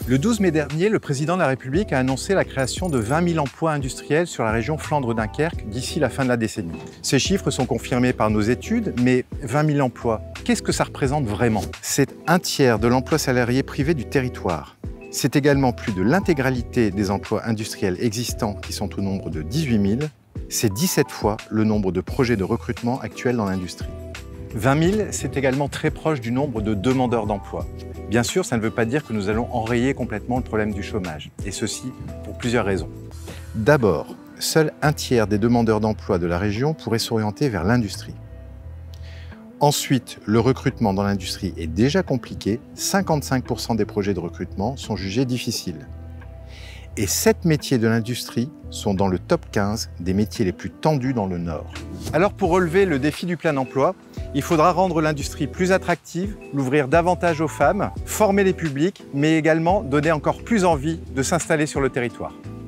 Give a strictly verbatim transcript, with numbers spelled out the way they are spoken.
Le douze mai dernier, le président de la République a annoncé la création de vingt mille emplois industriels sur la région Flandre-Dunkerque d'ici la fin de la décennie. Ces chiffres sont confirmés par nos études, mais vingt mille emplois, qu'est-ce que ça représente vraiment? C'est un tiers de l'emploi salarié privé du territoire. C'est également plus de l'intégralité des emplois industriels existants qui sont au nombre de dix-huit mille. C'est dix-sept fois le nombre de projets de recrutement actuels dans l'industrie. vingt mille, c'est également très proche du nombre de demandeurs d'emploi. Bien sûr, ça ne veut pas dire que nous allons enrayer complètement le problème du chômage, et ceci pour plusieurs raisons. D'abord, seul un tiers des demandeurs d'emploi de la région pourrait s'orienter vers l'industrie. Ensuite, le recrutement dans l'industrie est déjà compliqué, cinquante-cinq pour cent des projets de recrutement sont jugés difficiles. Et sept métiers de l'industrie sont dans le top quinze des métiers les plus tendus dans le Nord. Alors pour relever le défi du plein emploi, il faudra rendre l'industrie plus attractive, l'ouvrir davantage aux femmes, former les publics, mais également donner encore plus envie de s'installer sur le territoire.